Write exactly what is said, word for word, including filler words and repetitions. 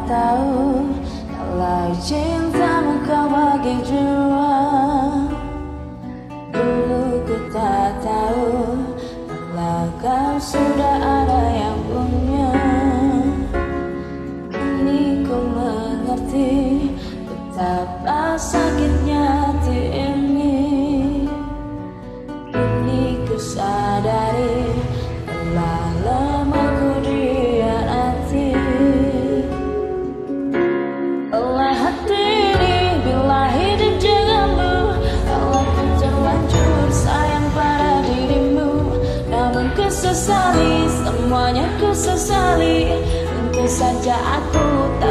tahu kalau cintamu kau bagi jua. Dulu ku tak tahu kalau kau sudah ada yang punya. Kini ku mengerti betapa sakitnya hati ini. Kini ku sadari telah lama ku dihianati oleh hati ini. Bila hidup denganmu, kalau ku terlanjur sayang pada dirimu, namun ku sesali, semuanya ku sesali. Tentu saja aku